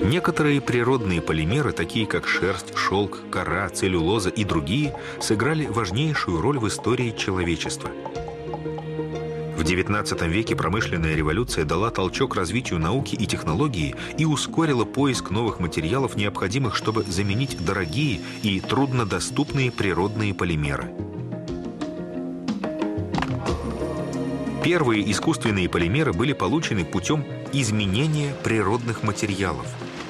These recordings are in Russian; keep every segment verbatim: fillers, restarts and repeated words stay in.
Некоторые природные полимеры, такие как шерсть, шелк, кора, целлюлоза и другие, сыграли важнейшую роль в истории человечества. В девятнадцатом веке промышленная революция дала толчок развитию науки и технологии и ускорила поиск новых материалов, необходимых, чтобы заменить дорогие и труднодоступные природные полимеры. Первые искусственные полимеры были получены путем изменения природных материалов.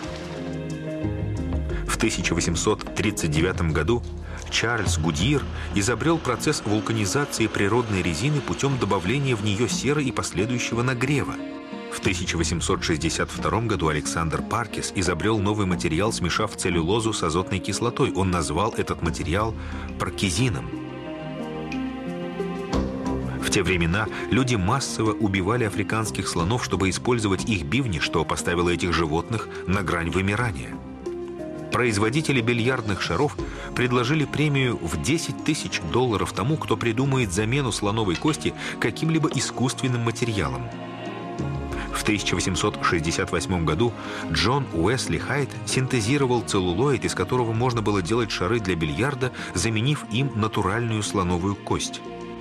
В тысяча восемьсот тридцать девятом году Чарльз Гудьир изобрел процесс вулканизации природной резины путем добавления в нее серы и последующего нагрева. В тысяча восемьсот шестьдесят втором году Александр Паркес изобрел новый материал, смешав целлюлозу с азотной кислотой. Он назвал этот материал паркезином. В те времена люди массово убивали африканских слонов, чтобы использовать их бивни, что поставило этих животных на грань вымирания. Производители бильярдных шаров предложили премию в десять тысяч долларов тому, кто придумает замену слоновой кости каким-либо искусственным материалом. В тысяча восемьсот шестьдесят восьмом году Джон Уэсли Хайт синтезировал целлулоид, из которого можно было делать шары для бильярда, заменив им натуральную слоновую кость.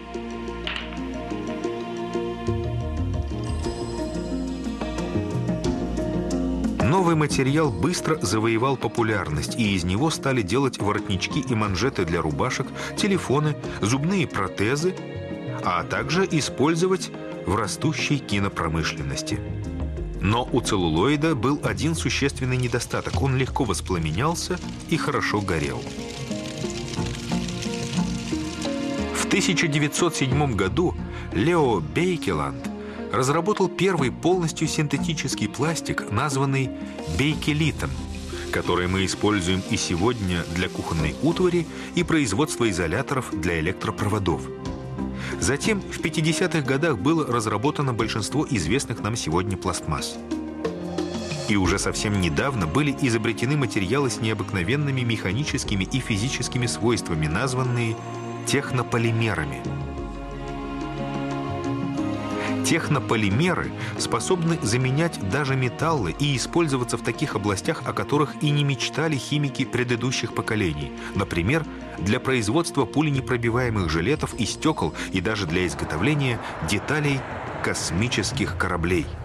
Новый материал быстро завоевал популярность, и из него стали делать воротнички и манжеты для рубашек, телефоны, зубные протезы, а также использовать в растущей кинопромышленности. Но у целлулоида был один существенный недостаток – он легко воспламенялся и хорошо горел. В тысяча девятьсот седьмом году Лео Бейкеланд разработал первый полностью синтетический пластик, названный бейкелитом, который мы используем и сегодня для кухонной утвари и производства изоляторов для электропроводов. Затем в пятидесятых годах было разработано большинство известных нам сегодня пластмасс. И уже совсем недавно были изобретены материалы с необыкновенными механическими и физическими свойствами, названные технополимерами. Технополимеры способны заменять даже металлы и использоваться в таких областях, о которых и не мечтали химики предыдущих поколений. Например, для производства пуленепробиваемых жилетов и стекол, и даже для изготовления деталей космических кораблей.